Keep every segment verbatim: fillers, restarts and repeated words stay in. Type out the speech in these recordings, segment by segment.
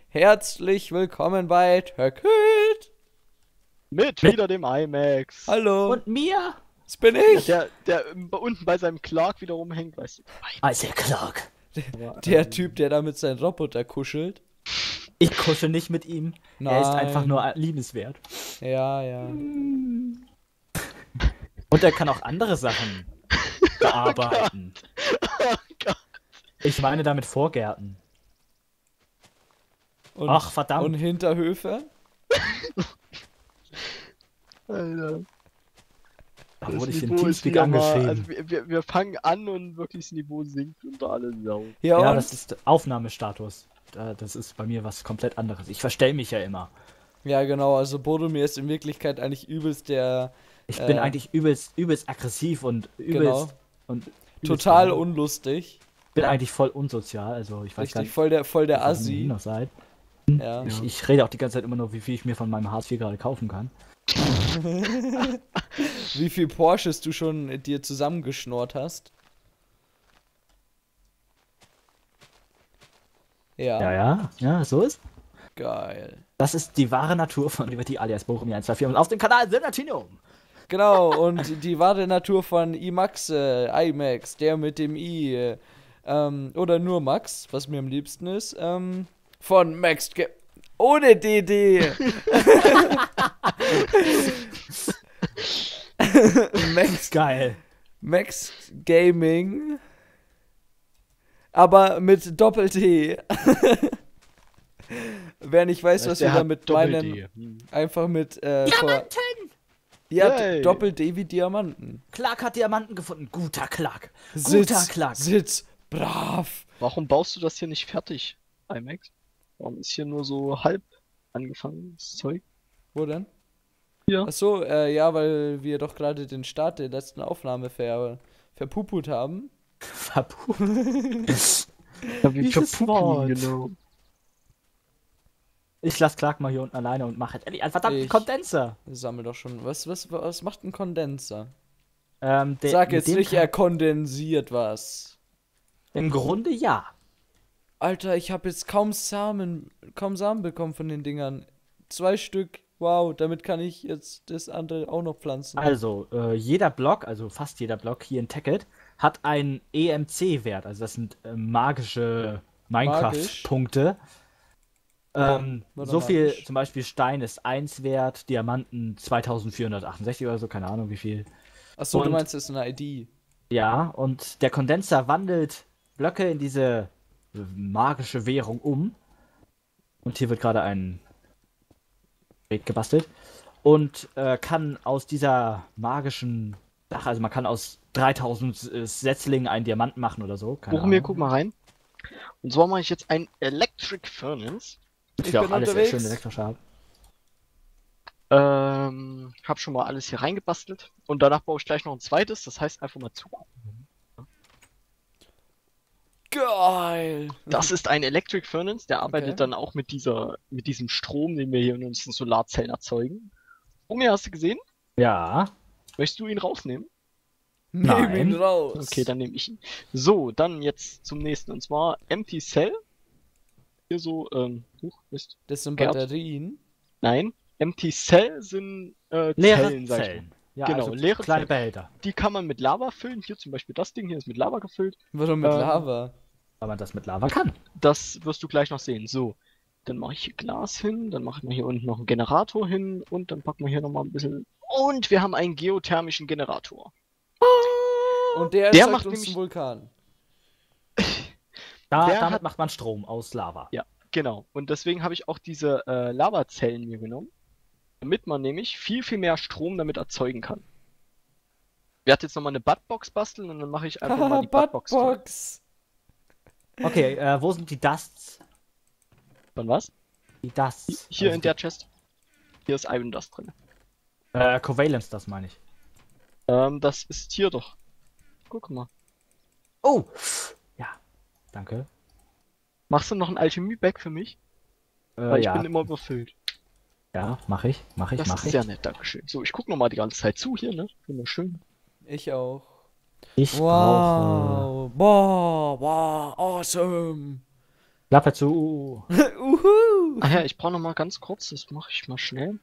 Herzlich willkommen bei Töcket. Mit wieder dem IMAX. Hallo, Und mir? das bin Ja, ich. der, der ähm, unten bei seinem Clark wieder rumhängt, weißt du. Also Clark. Aber, Der ähm, Typ, der da mit seinem Roboter kuschelt. Ich kuschel nicht mit ihm. Er ist einfach Nein. nur liebenswert. Ja, ja. Und er kann auch andere Sachen bearbeiten. Oh Gott. Ich meine damit Vorgärten. Und, Ach, verdammt. Und Hinterhöfe. Alter. Da Das wurde ich im Niveau ist Teamspeak wieder mal, angeschrieben. also wir, wir, wir fangen an und wirklich das Niveau sinkt unter alle Sau. Ja, Ja, und? das ist Aufnahmestatus. Da- Das ist bei mir was komplett anderes. Ich verstell mich ja immer. Ja, genau. Also Boromir ist in Wirklichkeit eigentlich übelst der Ich Äh, bin eigentlich übelst, übelst aggressiv und übelst Genau. und übelst total laut. unlustig. bin eigentlich voll unsozial. Also ich weiß gar Richtig, nicht, voll der, voll der was ihr Assi. noch seid. Ja. Ich, ich rede auch die ganze Zeit immer nur, wie viel ich mir von meinem Hartz vier gerade kaufen kann. Wie viel Porsches du schon dir zusammengeschnurrt hast. Ja, Ja, ja, ja, so ist. geil. Das ist die wahre Natur von Liberty alias Bochum eins zwei vier und auf dem Kanal Silbertinum. Genau, und die wahre Natur von iMax, äh, iMax, der mit dem I, äh, ähm, oder nur Max, was mir am liebsten ist, ähm, von Max, Ge ohne D D. Max, Geil. Max Gaming, aber mit Doppel-T. Wer nicht weiß, was wir Der hat damit Doppel-D. meinen, Hm. einfach mit, äh, vor, Diamanten! ja, Yay. Doppel-D wie Diamanten. Clark hat Diamanten gefunden. Guter Clark. Guter Sitz, Clark. Sitz, brav. Warum baust du das hier nicht fertig, IMAX? Warum ist hier nur so halb angefangen, das Zeug? Wo denn? Ja. Ach so, äh, ja, weil wir doch gerade den Start der letzten Aufnahme ver verpuput haben. Verpuh. Ja, wie Dieses verpuppen, Wort. genau. Ich lass Clark mal hier unten alleine und mache jetzt endlich einen verdammten Ich- Kondenser. Sammel doch schon. Was, was, was macht ein Kondenser? Ähm, der, Sag mit jetzt dem nicht, kann- er kondensiert was. Im Grunde ja. Alter, ich habe jetzt kaum Samen, kaum Samen bekommen von den Dingern. Zwei Stück. Wow, damit kann ich jetzt das andere auch noch pflanzen. Also, äh, jeder Block, also fast jeder Block hier in Tacket, hat einen E M C-Wert. Also das sind äh, magische Minecraft-Punkte. Ähm, Oder so viel, magisch. zum Beispiel Stein ist eins wert, Diamanten zweitausendvierhundertachtundsechzig oder so, keine Ahnung wie viel. Achso, du und- meinst, das ist eine I D. Ja, und der Kondenser wandelt Blöcke in diese äh, magische Währung um. Und hier wird gerade ein Gerät gebastelt. Und äh, kann aus dieser magischen Sache, also man kann aus dreitausend äh, Setzlingen einen Diamanten machen oder so. Keine Boromir, Ahnung. guck mal rein. Und zwar mache ich jetzt ein Electric Furnace. Ich Ich will bin auch alles sehr unterwegs. schön elektrisch haben. Ähm, hab schon mal alles hier reingebastelt. Und danach baue ich gleich noch ein zweites. Das heißt einfach mal zugucken. Geil. Das ist ein Electric Furnace, der arbeitet Okay. dann auch mit dieser, mit diesem Strom, den wir hier in unseren Solarzellen erzeugen. Boromir, hast du gesehen? Ja. Möchtest du ihn rausnehmen? Nehm ihn Nein. raus. Okay, dann nehme ich ihn. So, dann jetzt zum nächsten. Und zwar Empty Cell. Hier so, ähm, huch, Mist. Das sind Gerd. Batterien. Nein. Empty Cell sind äh, Leere Zellen, sag ich mal. Zellen. Ja, Genau, also leere kleine Zellen. Behälter. Die kann man mit Lava füllen. Hier zum Beispiel das Ding hier ist mit Lava gefüllt. Warum mit Ähm, Lava? Weil man das mit Lava kann. Das wirst du gleich noch sehen. So, dann mache ich hier Glas hin, dann machen wir hier unten noch einen Generator hin und dann packen wir hier nochmal ein bisschen. Und wir haben einen geothermischen Generator. Und der, der erzeugt macht uns nämlich- einen Vulkan. Da, Der damit hat- macht man Strom aus Lava. Ja, genau. Und deswegen habe ich auch diese äh, Lavazellen mir genommen, damit man nämlich viel, viel mehr Strom damit erzeugen kann. Ich werde jetzt nochmal eine Buttbox basteln und dann mache ich einfach mal Haha, die Buttbox. voll. Buttbox. Okay, äh, wo sind die Dusts? Von was? Die Dusts. Hier Also in der Chest. Hier ist Iron Dust drin. die- Äh, Covalence, das meine ich. Ähm, das ist hier doch. Guck mal. Oh! Ja, danke. Machst du noch ein Alchemie-Bag für mich? Äh, Weil ich ja, bin immer überfüllt. ja, mach ich, mach ich, Das mach ist ich. sehr nett, Dankeschön. So, ich gucke nochmal die ganze Zeit zu hier, ne? Wunderschön. Ich auch. Ich brauche... Wow. Boah, wow, awesome. Klappe zu. Uhu. Ach ja, ich brauche noch mal ganz kurz, das mache ich mal schnell.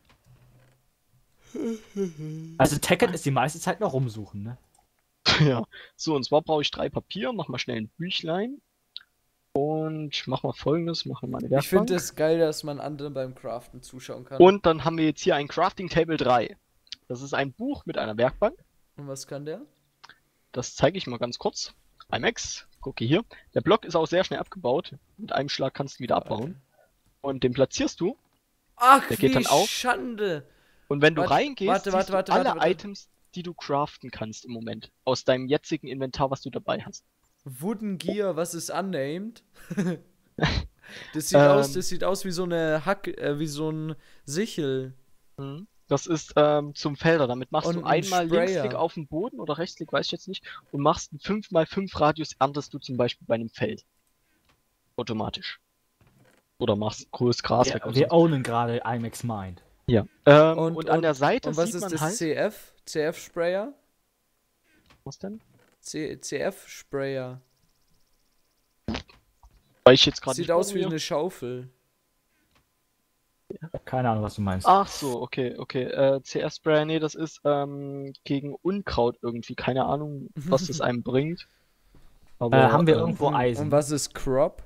Also Tacket ist die meiste Zeit noch rumsuchen, ne? Ja, so, und zwar brauche ich drei Papier, mach mal schnell ein Büchlein. Und mach mal Folgendes, mach mal eine Werkbank. Ich finde es geil, dass man anderen beim Craften zuschauen kann. Und dann haben wir jetzt hier ein Crafting Table drei. Das ist ein Buch mit einer Werkbank. Und was kann der? Das zeige ich mal ganz kurz. I MAX, gucke hier. Der Block ist auch sehr schnell abgebaut. Mit einem Schlag kannst du ihn wieder abbauen. Und den platzierst du. Ach, Der geht wie dann auf. Schande! Und wenn du Warte, reingehst, warte, siehst warte, du warte, alle warte, warte. Items, die du craften kannst im Moment. Aus deinem jetzigen Inventar, was du dabei hast. Wooden Gear, was ist unnamed? Das sieht Ähm. aus, das sieht aus wie so eine Hack, äh, wie so ein Sichel. Mhm. Das ist ähm, zum Felder. Damit machst Und du ein einmal Sprayer. Linksklick auf den Boden oder Rechtsklick, weiß ich jetzt nicht. Und machst einen fünf mal fünf Radius, erntest du zum Beispiel bei einem Feld. Automatisch. Oder machst größtes Gras weg. Wir, und wir so. ownen gerade I MAX Mind. Ja. Ähm, Und- und, an und- der Seite Und was sieht ist man das halt. C F? C F Sprayer? Was denn? C CF Sprayer. Weil ich jetzt gerade Sieht nicht aus wie probiere. eine Schaufel. Keine Ahnung, was du meinst. Ach so, okay, okay. Äh, C S Sprayer, nee, das ist ähm, gegen Unkraut irgendwie. Keine Ahnung, was das einem bringt. Aber, Äh, haben wir ähm, irgendwo und, Eisen? Und was ist Crop?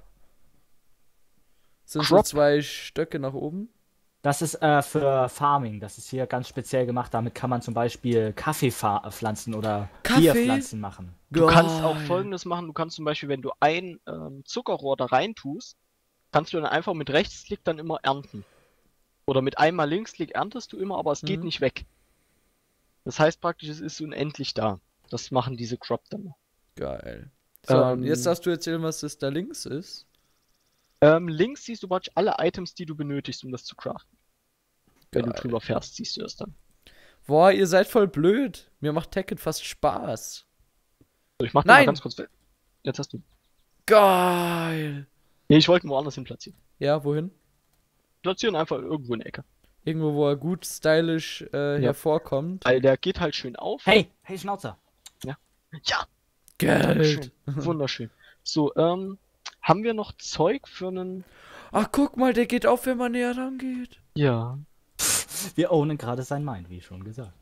Sind Crop? so zwei Stöcke nach oben? Das ist äh, für Farming. Das ist hier ganz speziell gemacht. Damit kann man zum Beispiel Kaffee pflanzen oder Kaffee? Bierpflanzen machen. Du kannst auch Geil. Folgendes machen, du kannst zum Beispiel, wenn du ein ähm, Zuckerrohr da rein tust, kannst du dann einfach mit Rechtsklick dann immer ernten. Oder mit einmal Linksklick erntest du immer, aber es geht Mhm. nicht weg. Das heißt praktisch, es ist unendlich da. Das machen diese Crop dann. Geil. So, und Ähm, jetzt darfst du erzählen, was das da links ist. Ähm, links siehst du praktisch alle Items, die du benötigst, um das zu craften. Wenn du Geil. drüber fährst, siehst du das dann. Boah, ihr seid voll blöd. Mir macht Tacket fast Spaß. So, ich mach den mal Nein! ganz kurz weg. Jetzt hast du. Geil. Nee, ich wollte ihn woanders hin platzieren. Ja, wohin? Platzieren einfach irgendwo in der Ecke. Irgendwo, wo er gut stylisch äh, Ja. hervorkommt. Weil der geht halt schön auf. Hey, hey Schnauzer. Ja, Geld. Dankeschön. Wunderschön. So, ähm, haben wir noch Zeug für einen. Ach, guck mal, der geht auf, wenn man näher rangeht. Ja. Wir ownen gerade sein Mind, wie schon gesagt.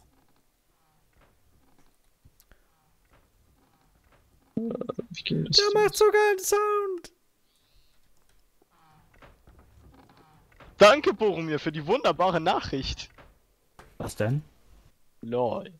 Wie geht das Der denn? macht sogar einen Sound. Danke, Boromir, für die wunderbare Nachricht. Was denn? Lol.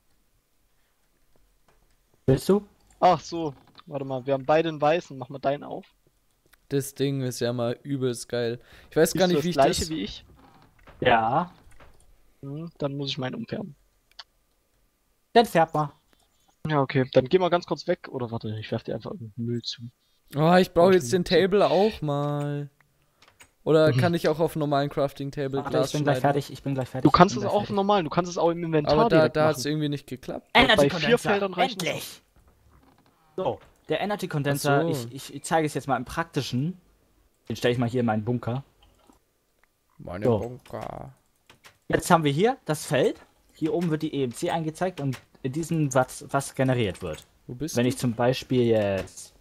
Willst du? Ach so. Warte mal, wir haben beide einen weißen. Mach mal deinen auf. Das Ding ist ja mal übelst geil. Ich weiß gar Siehst du nicht, das wie ich gleiche das... wie ich? Ja. Hm, dann muss ich meinen umfärben. Dann färb mal. Ja, okay. Dann geh mal ganz kurz weg. Oder warte, ich werf dir einfach irgendeinen Müll zu. Oh, ich brauche Brauch jetzt ich den nicht. Table auch mal. Oder kann ich auch auf normalen Crafting Table Warte, Glas ich bin gleich schneiden? fertig, ich bin gleich fertig. Du kannst ich es bin auch gleich fertig. normal, du kannst es auch im Inventar Aber da, direkt da hat es machen. irgendwie nicht geklappt. Energy Bei vier Condenser, Feldern reicht es endlich! So, der Energy Condenser, Ach so. ich, ich, ich zeige es jetzt mal im praktischen. Den stelle ich mal hier in meinen Bunker. Meine So. Bunker. Jetzt haben wir hier das Feld. Hier oben wird die E M C angezeigt und in diesem was, was generiert wird. Wo bist Wenn du? ich zum Beispiel jetzt...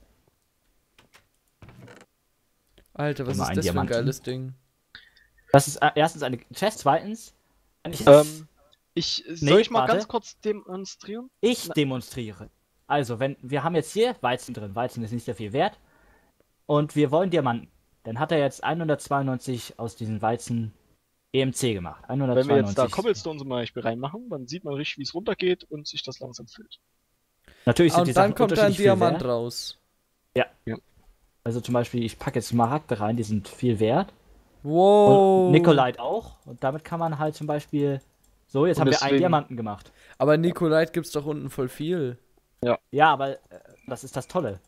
Alter, was Mal ist einen das für ein Diamanten. geiles Ding? Das ist äh, erstens eine Chest, zweitens... Wenn ich, Ähm, ich, soll Nee, ich mal warte. ganz kurz demonstrieren? ich demonstriere. Also, wenn wir haben jetzt hier Weizen drin. Weizen ist nicht sehr viel wert. Und wir wollen Diamanten. Dann hat er jetzt hundertzweiundneunzig aus diesen Weizen E M C gemacht. Wenn wir hundertzweiundneunzig. jetzt da Cobblestone zum Beispiel reinmachen, dann sieht man richtig, wie es runtergeht und sich das langsam füllt. Natürlich sind die Und dann Sachen kommt da ein unterschiedlich viel Diamant wert. raus. Also zum Beispiel, ich packe jetzt Smaragde rein, die sind viel wert. Wow. Und Nikolite auch. Und damit kann man halt zum Beispiel... So, jetzt Und haben wir einen deswegen- Diamanten gemacht. Aber Nikolite gibt's doch unten voll viel. Ja, aber äh, das ist das Tolle.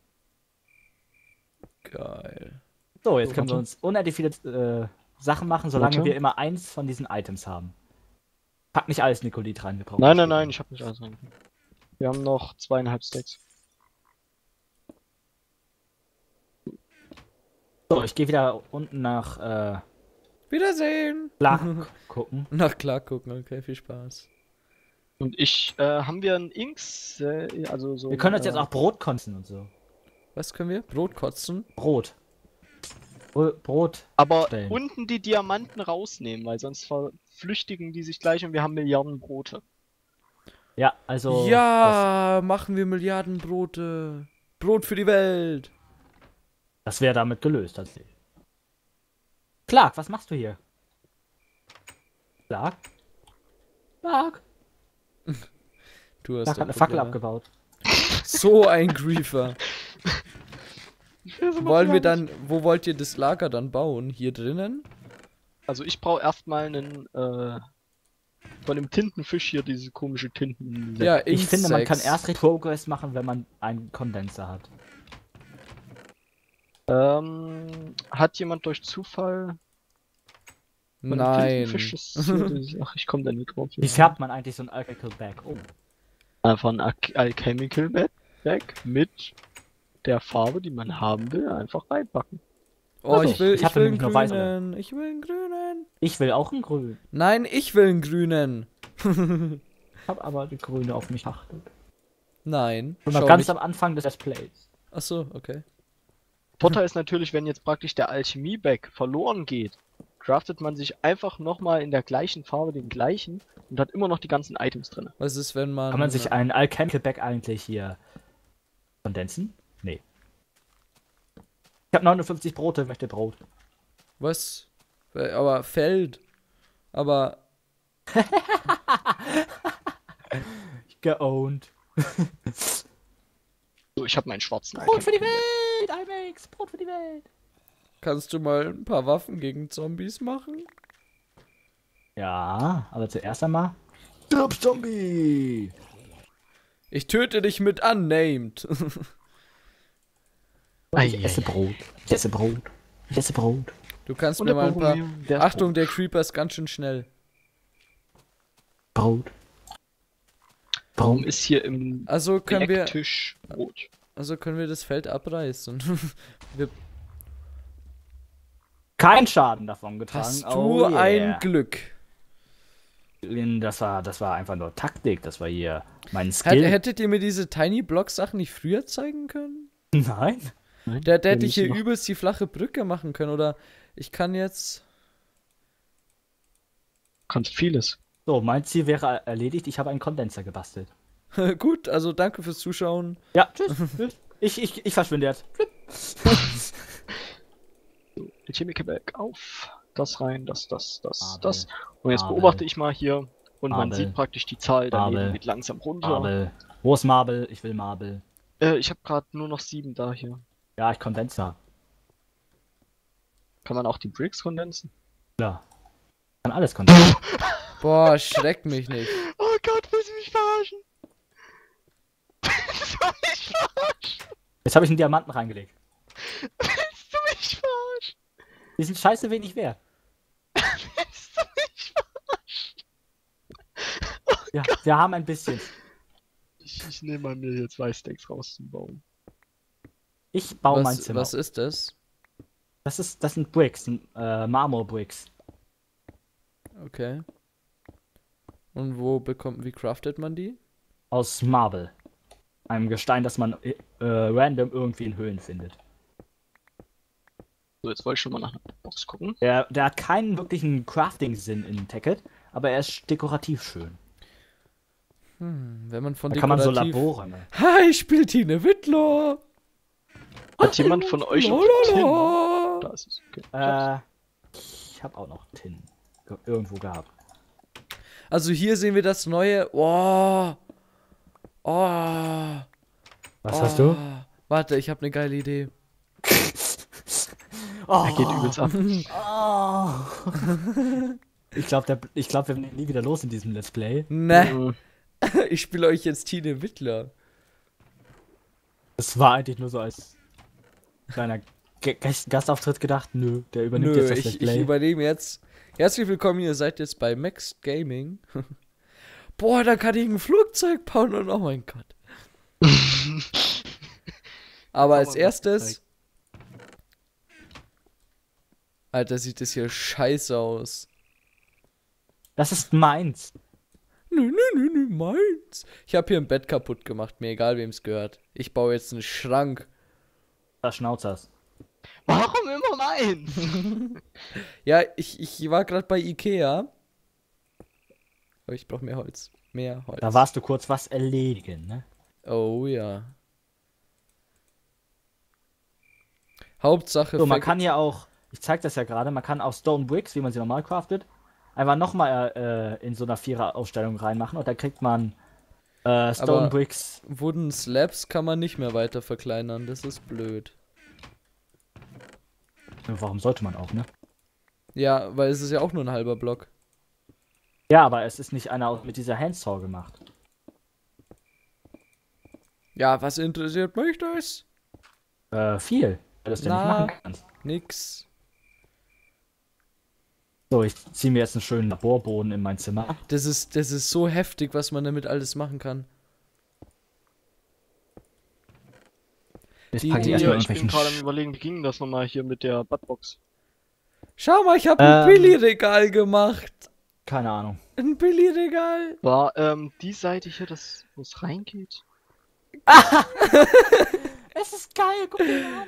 Geil. So, jetzt So, können wir warte. uns unendlich viele äh, Sachen machen, solange Warte. wir immer eins von diesen Items haben. Pack nicht alles Nikolit rein, wir brauchen Nein, das nein, später. nein, ich habe nicht alles rein. Wir haben noch zweieinhalb Stacks. So, ich gehe wieder unten nach äh, Wiedersehen. Flach gucken. Nach klar gucken, okay, viel Spaß. Und ich, äh, haben wir ein Inks, äh, also so. Wir können uns äh, jetzt auch Brot kotzen und so. Was können wir? Brot kotzen? Brot. Bro- Brot. Aber Stellen. unten die Diamanten rausnehmen, weil sonst verflüchtigen die sich gleich und wir haben Milliarden Brote. Ja, also. ja, machen wir Milliardenbrote. Brot für die Welt. Das, das wäre damit gelöst, tatsächlich. Clark, was machst du hier? Clark? Clark? Du hast Clark hat doch eine Fackel Probleme. abgebaut. So ein Griefer. Ich will so Wollen wir Material dann, wo wollt ihr das Lager dann bauen? Hier drinnen? nicht. Also ich brauche erstmal einen, äh, von dem Tintenfisch hier, diese komische Tinten. Ja, Ich finde, man kann Insects. erst richtig Progress machen, wenn man einen Kondenser hat. Ähm, hat jemand durch Zufall von dem Nein. Tintenfisch das hier, dieses- ach, ich komme da nicht drauf. Wie färbt man eigentlich so ein Alchemical Bag um? Einfach ein Al Alchemical Bag mit der Farbe, die man haben will, einfach reinpacken. Oh, Also, ich will, ich ich, hatte will einen nämlich nur weiße. grünen. Ich will einen grünen. Ich will auch einen grünen. Nein, ich will einen grünen. Ich habe aber die grüne auf mich achtet. Nein. Und Schau noch ganz nicht. am Anfang des Displays. Ach so, okay. Vorteil ist natürlich, wenn jetzt praktisch der Alchemie-Bag verloren geht, craftet man sich einfach nochmal in der gleichen Farbe den gleichen und hat immer noch die ganzen Items drin. Was ist, wenn man. Kann man sich einen Alchemical Bag eigentlich hier kondensen? Nee. Ich habe neunundfünfzig Brote, möchte Brot. Was? Aber Feld. Aber. Geowned. So, ich habe meinen schwarzen Brot für die Alchemical Bag. Welt, IMAX, Brot für die Welt. Kannst du mal ein paar Waffen gegen Zombies machen? Ja, aber zuerst einmal. Stirb, Zombie! Ich töte dich mit Unnamed. Ich esse Brot. Ich esse Brot. Ich esse Brot. Du kannst Und mir der mal ein paar. Boromir, der ist Achtung, tot. der Creeper ist ganz schön schnell. Brot. Warum Brot. ist hier im Also können wir. Ecktisch rot? Also können wir das Feld abreißen. wir, Kein Schaden davon getragen. hast du Oh yeah. ein Glück. Das war, das war einfach nur Taktik. Das war hier mein Hätt, Skill. hättet ihr mir diese Tiny Block Sachen nicht früher zeigen können? Nein. Da, da hätte ich hier müssen noch- übelst die flache Brücke machen können. Oder ich kann jetzt. Kannst vieles. So, mein Ziel wäre erledigt. Ich habe einen Kondenser gebastelt. Gut, also danke fürs Zuschauen. Ja, tschüss. tschüss. Ich, ich, ich verschwinde jetzt. Alchemical Bag auf. Das rein, das, das, das, Abel. das. Und jetzt Abel. beobachte ich mal hier und man Abel. sieht praktisch die Zahl daneben Abel. geht langsam runter. Marble. Wo ist Marble? Ich will Marble. Äh, ich habe gerade nur noch sieben da hier. Ja, ich Kondenser. Kann man auch die Bricks kondensen? Ja. Kann alles kondensieren. Boah, schreck mich nicht. Oh Gott, willst du mich verarschen? Willst du mich verarschen? Jetzt habe ich einen Diamanten reingelegt. Willst du mich verarschen? Die sind scheiße wenig wert. Willst du mich verarschen? Ja, wir haben ein bisschen. Ich, ich nehme mal mir hier zwei Stacks rauszubauen. Ich baue mein Was, Zimmer. was ist das? Das ist, das sind Bricks, äh, Marmor-Bricks. Okay. Und wo bekommt, wie craftet man die? Aus Marble. Einem Gestein, das man äh, random irgendwie in Höhlen findet. So, jetzt wollte ich schon mal nach einer Box gucken. Der, der hat keinen wirklichen Crafting-Sinn in Tacket, aber er ist dekorativ schön. Hm, wenn man von Da kann man so dekorativ... Labore, ne? Hi, ich spiel Tine Wittler. Hat jemand von euch noch Tin? Lalala. Da ist es. Okay. Äh, ich habe auch noch Tin ge- irgendwo gehabt. Also hier sehen wir das neue... Oh. Oh. Was oh. hast du? Warte, ich habe eine geile Idee. Oh, Er geht übelst ab. oh. Ich glaube, ich glaub, wir werden nie wieder los in diesem Let's Play. Ne, ich spiele euch jetzt Tine Wittler. Das war eigentlich nur so als kleiner G Gast Gastauftritt gedacht. Nö, der übernimmt Nö, jetzt das ich, Let's ich Play. übernehme jetzt. Herzlich willkommen, ihr seid jetzt bei Max Gaming. Boah, da kann ich ein Flugzeug bauen und oh mein Gott. Aber als mal erstes... Alter, sieht das hier scheiße aus. Das ist meins. Nö, nö, nö, nö, meins. Ich habe hier ein Bett kaputt gemacht, mir egal wem es gehört. Ich baue jetzt einen Schrank. Das Schnauzers. Warum immer meins? Ja, ich, ich war gerade bei Ikea. Aber ich brauche mehr Holz. Mehr Holz. Da warst du kurz was erledigen, ne? Oh ja. Hauptsache So, man verge- kann ja auch, ich zeig das ja gerade, man kann auch Stone Bricks, wie man sie normal craftet, einfach nochmal äh, in so einer Vierer-Aufstellung reinmachen und dann kriegt man äh, Stone Aber- Bricks. Wooden Slabs kann man nicht mehr weiter verkleinern. Das ist blöd. Warum sollte man auch, ne? Ja, weil es ist ja auch nur ein halber Block. Ja, aber es ist nicht einer aus- mit dieser Handsaw gemacht. Ja, was interessiert mich das? Äh, viel, weil du es ja nicht Na. machen kannst. Nix. So, ich ziehe mir jetzt einen schönen Laborboden in mein Zimmer. Das ist, das ist so heftig, was man damit alles machen kann. Jetzt Die- packe ich die- erstmal Ja, ich bin irgendwelchen gerade am Sch- überlegen, wie ging das nochmal hier mit der Buttbox? Schau mal, ich habe ein Ähm. Billigregal gemacht. Keine Ahnung. Ein Billigregal. War ähm, die Seite hier, das, wo es reingeht? Es ist geil, guck dir an.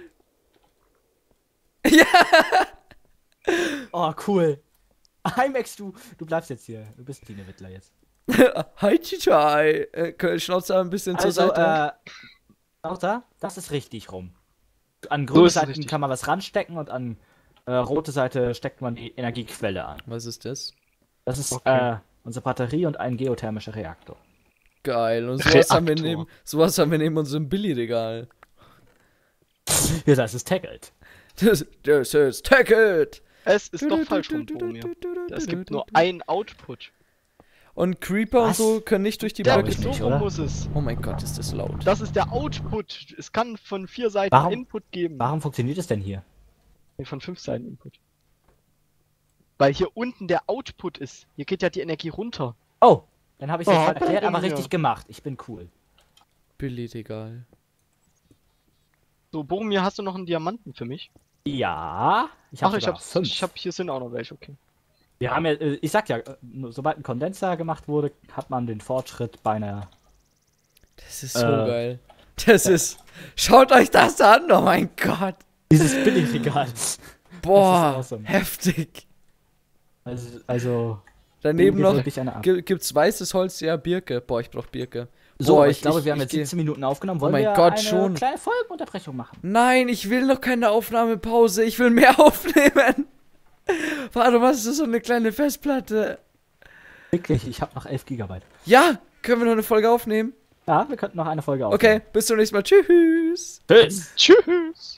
Ja. Oh, cool. Imax, du, du bleibst jetzt hier. Du bist Tine Wittler jetzt. Hi, Chichai. Äh, Schnauze ein bisschen zur Also, Seite. äh, Lauter, das ist richtig rum. An So grüne ist es Seiten richtig. kann man was ranstecken und an äh, rote Seite steckt man die Energiequelle an. Was ist das? Das ist Okay. äh, unsere Batterie und ein geothermischer Reaktor. Geil. Und sowas haben, wir Reaktor. neben, sowas haben wir neben unserem Billigregal. Ja, das ist tackled. Das, das ist Tacket. Es ist doch falsch rum, Boromir. Es gibt nur ein Output. Und Creeper Was? und so können nicht durch die Der Glaub Blöcke. ich so nicht, rum oder? muss es. Oh mein Gott, ist das laut. Das ist der Output. Es kann von vier Seiten Warum- Input geben. Warum funktioniert es denn hier? Nee, von fünf Seiten Input. Weil hier unten der Output ist. Hier geht ja die Energie runter. Oh, dann habe ich es Oh, jetzt mal erklärt, aber Boromir. richtig gemacht. Ich bin cool. Billigregal. So, Boromir, hast du noch einen Diamanten für mich? Ja, ich Ach, habe ich hab, fünf. ich hab, hier sind auch noch welche, okay. Wir haben ja, äh, ich sag ja, äh, nur sobald ein Kondenser gemacht wurde, hat man den Fortschritt bei einer. Das ist so Äh. geil. Das ist. Schaut euch das an, oh mein Gott. Dieses Billigregal. Boah, Das ist awesome. heftig. Also, also Daneben geht noch wirklich eine ab. gi- gibt's weißes Holz, ja, Birke. Boah, ich brauch Birke. So, Boah, ich, glaube, wir haben ich jetzt geh- siebzehn Minuten aufgenommen. Wollen mein wir Gott, eine schon. kleine Folgenunterbrechung machen? Nein, ich will noch keine Aufnahmepause. Ich will mehr aufnehmen. Warte, was ist das so eine kleine Festplatte? Wirklich, ich habe noch elf Gigabyte. Ja, können wir noch eine Folge aufnehmen? Ja, wir könnten noch eine Folge Okay, aufnehmen. bis zum nächsten Mal. Tschüss. Okay, tschüss. Tschüss!